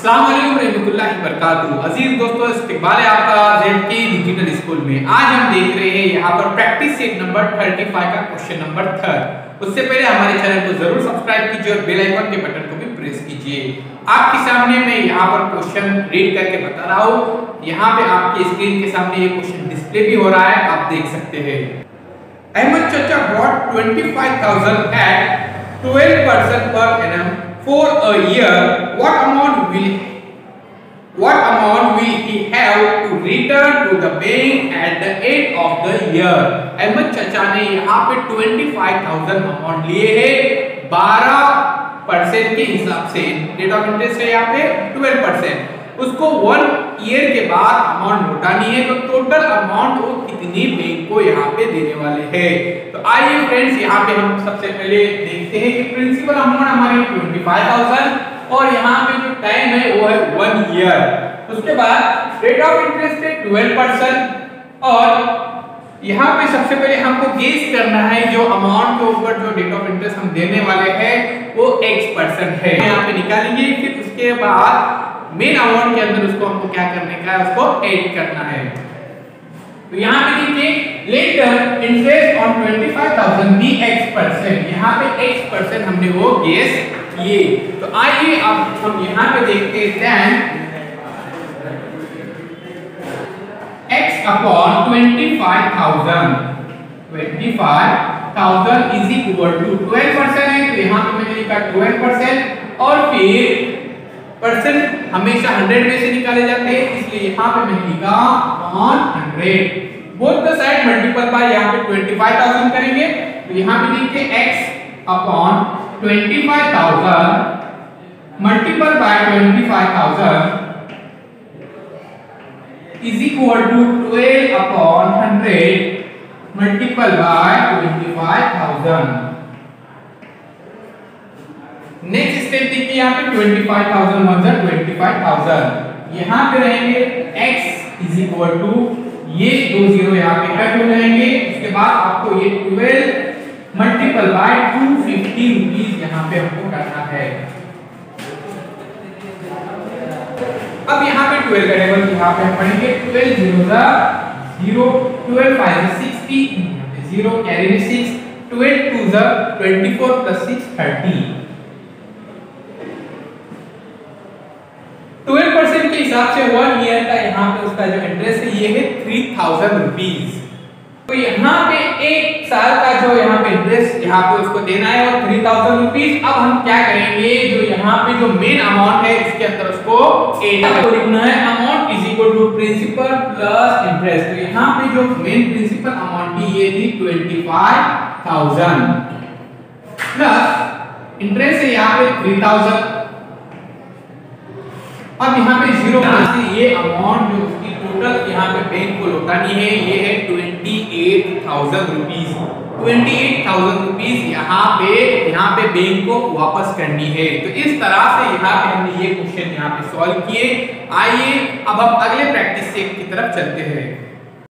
अस्सलाम वालेकुम रहमतुल्लाहि व बरकातहू। अजीज दोस्तों, इस्तकबाल है आपका ZK डिजिटल स्कूल में। आज हम देख रहे हैं यहाँ पर प्रैक्टिस सेट नंबर 35 का क्वेश्चन नंबर 3। उससे पहले हमारे चैनल को जरूर सब्सक्राइब कीजिए और बेल आइकन के बटन को भी प्रेस कीजिए। आपके सामने मैं यहाँ पर क्वेश्चन रीड करके बता रहा हूँ। यहाँ पे आपकी स्क्रीन के सामने ये क्वेश्चन डिस्प्ले भी हो रहा है, आप देख सकते हैं। अहमद चाचा brought 25,000 at 12% per annum for a year. What amount will he have to return to the bank at the end of the year? Ahmad चाचा ने यहाँ पे 25,000 अमाउंट लिए है 12% के हिसाब से। रेट ऑफ इंटरेस्ट है यहाँ पे 12%। उसको 1 ईयर के बाद अमाउंट लौटानी है, तो टोटल अमाउंट वो कितनी बैंक को यहाँ पे देने वाले हैं। तो आइए फ्रेंड्स, यहाँ पे हम सबसे पहले देखते हैं कि प्रिंसिपल अमाउंट हमारी 25,000 और यहाँ पे जो टाइम है वो है 1 ईयर। उसके बाद रेट ऑफ इंटरेस्ट है 12% और यहाँ पे सबसे पहले हमको गेस करना है जो अमाउंट के ऊपर जो रेट ऑफ इंटरेस्ट हम देने वाले हैं वो x% है। यहाँ पे निकालेंगे, फिर उसके बाद मेन अमाउंट के अंदर उसको हमको क्या करने का है, उसको ऐड करना है। तो यहाँ पे देखिए, let the interest on 25,000 be x%। यहाँ पे x% हमने वो गेस किए। तो आइए अब हम यहाँ पे देखते हैं x upon 25,000 is equal to 12% है, तो यहाँ पे मैंने लिखा 12% और फिर परसेंट हमेशा 100 में से निकाले जाते हैं, इसलिए यहाँ पे मैंने लिखा on 100। Both the side multiple by यहाँ पे 25,000 करेंगे, तो यहाँ पे देखिए x upon 25,000 multiple by 25,000 is equal to 12 upon 100 multiple by 25,000। Next step देखिए, यहाँ पे 25,000 मतलब 25,000 यहाँ पे रहेंगे x इज इक्वल टू ये 2 जीरो यहाँ पे कट हो जाएंगे। उसके बाद आपको ये 12 मल्टीपल बाय 250 रुपीज यहाँ पे हमको करना है। अब यहाँ पे 12 का टेबल यहाँ पे हम पढ़ेंगे 12 0 0 12 5 60 0 कैरी में 6 12 2 24 प्लस 6 30। 12% के हिसाब से 1 ईयर का यहाँ पे उसका जो इंटरेस्ट है ये है 3,000 रुपीज। तो यहाँ पे 1 साल का जो यहाँ पे इंटरेस्ट यहाँ पे उसको देना है और 3,000 रुपीज। अब हम क्या करेंगे, जो यहाँ पे जो मेन अमाउंट है इसके अंदर उसको लिखना है। Amount is equal to principal plus interest. तो यहाँ पे जो मेन प्रिंसिपल अमाउंट थी ये थी 25,000 प्लस इंटरेस्ट है यहाँ पे 3,000। अब यहाँ पे जीरो से ये अमाउंट जो उसकी टोटल यहाँ पे बैंक को लौटानी है ये है 28,000 रुपीज। 28,000 रुपीज यहाँ पे बैंक को वापस करनी है। तो इस तरह से यहाँ पे हमने ये क्वेश्चन यहाँ पे सॉल्व किए। आइए अब हम अगले प्रैक्टिस सेट की तरफ चलते हैं।